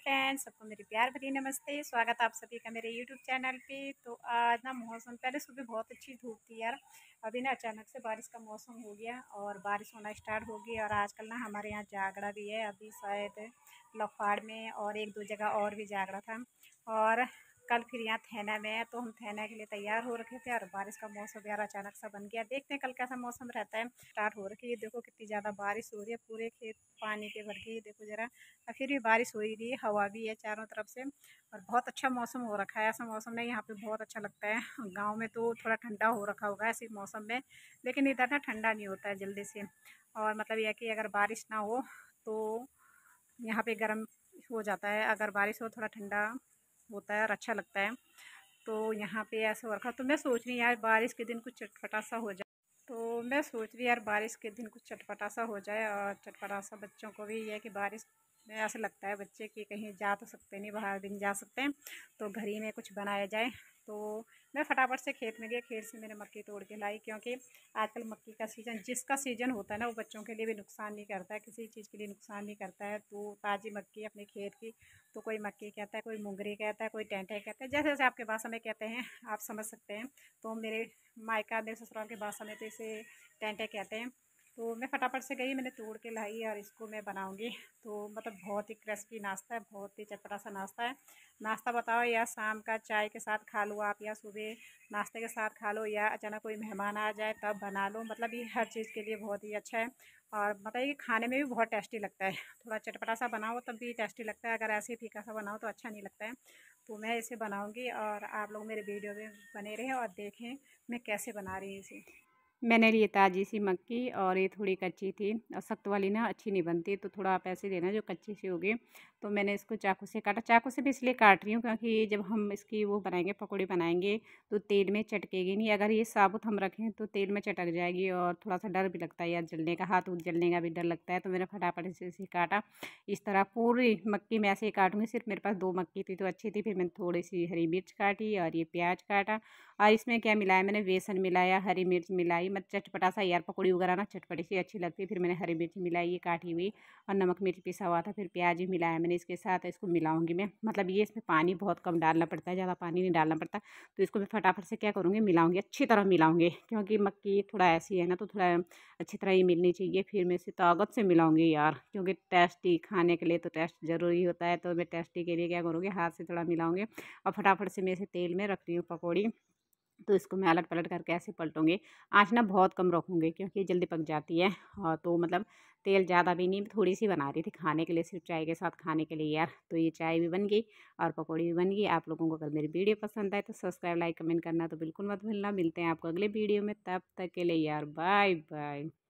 Friends, सबको मेरी प्यार भरी नमस्ते। स्वागत है आप सभी का मेरे यूट्यूब चैनल पे। तो आज ना मौसम पहले सुबह बहुत अच्छी धूप थी यार। अभी ना अचानक से बारिश का मौसम हो गया और बारिश होना स्टार्ट हो गई। और आजकल ना हमारे यहाँ जागड़ा भी है, अभी शायद लखवाड़ में और एक दो जगह और भी जागड़ा था। और कल फिर यहाँ थैना में है, तो हम थैना के लिए तैयार हो रखे थे और बारिश का मौसम यार अचानक सा बन गया। देखते हैं कल कैसा मौसम रहता है। स्टार्ट हो रखी है, देखो कितनी ज़्यादा बारिश हो रही है, पूरे खेत पानी के भर गई। देखो ज़रा, फिर भी बारिश हो ही रही है, हवा भी है चारों तरफ से और बहुत अच्छा मौसम हो रखा है। ऐसा मौसम नहीं यहाँ पे बहुत अच्छा लगता है। गांव में तो थोड़ा ठंडा हो रखा होगा ऐसे मौसम में, लेकिन इधर ना ठंडा नहीं होता है जल्दी से। और मतलब यह कि अगर बारिश ना हो तो यहाँ पे गर्म हो जाता है, अगर बारिश हो थोड़ा ठंडा होता है और अच्छा लगता है। तो यहाँ पे ऐसा हो रखा, तो मैं सोच रही यार बारिश के दिन कुछ चटपटा सा हो जाए। तो मैं सोच रही यार बारिश के दिन कुछ चटपटा सा हो जाए, और चटपटा सा बच्चों को भी है कि बारिश में ऐसा लगता है बच्चे कि कहीं जा तो सकते नहीं, बाहर भी नहीं जा सकते हैं, तो घर ही में कुछ बनाया जाए। तो मैं फटाफट से खेत में गई, खेत से मैंने मक्की तोड़ के लाई, क्योंकि आजकल मक्की का सीज़न, जिसका सीज़न होता है ना, वो बच्चों के लिए भी नुकसान नहीं करता है, किसी चीज़ के लिए नुकसान नहीं करता है। तो ताज़ी मक्की अपने खेत की, तो कोई मक्की कहता है, कोई मुंगरी कहता है, कोई टेंटे कहता है, जैसे जैसे आपके भाषा में कहते हैं आप समझ सकते हैं। तो मेरे मायका मेरे ससुराल की भाषा में तो इसे टेंटे कहते हैं। तो मैं फटाफट से गई, मैंने तोड़ के लाई और इसको मैं बनाऊंगी। तो मतलब बहुत ही क्रिस्पी नाश्ता है, बहुत ही चटपटा सा नाश्ता है। नाश्ता बताओ, या शाम का चाय के साथ खा लो आप, या सुबह नाश्ते के साथ खा लो, या अचानक कोई मेहमान आ जाए तब बना लो। मतलब ये हर चीज़ के लिए बहुत ही अच्छा है। और मतलब ये खाने में भी बहुत टेस्टी लगता है। थोड़ा चटपटा सा बनाओ तब भी टेस्टी लगता है, अगर ऐसे ही फीका सा बनाओ तो अच्छा नहीं लगता है। तो मैं इसे बनाऊंगी और आप लोग मेरे वीडियो में बने रहें और देखें मैं कैसे बना रही हूँ इसे। मैंने लिए ताज़ी सी मक्की, और ये थोड़ी कच्ची थी, और सख्त वाली ना अच्छी नहीं बनती, तो थोड़ा आप ऐसे लेना जो कच्ची सी होगी। तो मैंने इसको चाकू से काटा, चाकू से भी इसलिए काट रही हूँ क्योंकि जब हम इसकी वो बनाएंगे, पकौड़ी बनाएंगे, तो तेल में चटकेगी नहीं। अगर ये साबुत हम रखें तो तेल में चटक जाएगी, और थोड़ा सा डर भी लगता है यार जलने का, हाथ उठ जलने का भी डर लगता है। तो मैंने फटाफट से इसे काटा। इस तरह पूरी मक्की में ऐसे ही काटूंगी। सिर्फ मेरे पास 2 मक्की थी तो अच्छी थी, फिर मैंने थोड़ी सी हरी मिर्च काटी और ये प्याज काटा। और इसमें क्या मिलाया, मैंने बेसन मिलाया, हरी मिर्च मिलाई, मतलब चटपटा सा यार, पकौड़ी वगैरह ना चटपटी सी अच्छी लगती है। फिर मैंने हरी मिर्च मिलाई ये काटी हुई, और नमक मिर्च पिसा हुआ था, फिर प्याज भी मिलाया मैंने इसके साथ। इसको मिलाऊंगी मैं, मतलब ये इसमें पानी बहुत कम डालना पड़ता है, ज़्यादा पानी नहीं डालना पड़ता। तो इसको मैं फटाफट से क्या करूँगी, मिलाऊंगी, अच्छी तरह मिलाऊंगी, क्योंकि मक्की थोड़ा ऐसी है ना, तो थोड़ा अच्छी तरह ये मिलनी चाहिए। फिर मैं इसे ताकत से मिलाऊंगी यार, क्योंकि टेस्टी खाने के लिए तो टेस्ट ज़रूरी होता है। तो मैं टेस्टी के लिए क्या करूँगी, हाथ से थोड़ा मिलाऊंगी, और फटाफट से मैं इसे तेल में रख रही हूँ पकौड़ी। तो इसको मैं अलट पलट करके ऐसे पलटूंगी। आँच ना बहुत कम रखूँगी क्योंकि ये जल्दी पक जाती है। और तो मतलब तेल ज़्यादा भी नहीं, थोड़ी सी बना रही थी खाने के लिए, सिर्फ चाय के साथ खाने के लिए यार। तो ये चाय भी बन गई और पकौड़ी भी बन गई। आप लोगों को अगर मेरी वीडियो पसंद आए तो सब्सक्राइब, लाइक, कमेंट करना तो बिल्कुल मत भूलना। मिलते हैं आपको अगले वीडियो में, तब तक के लिए यार बाय बाय।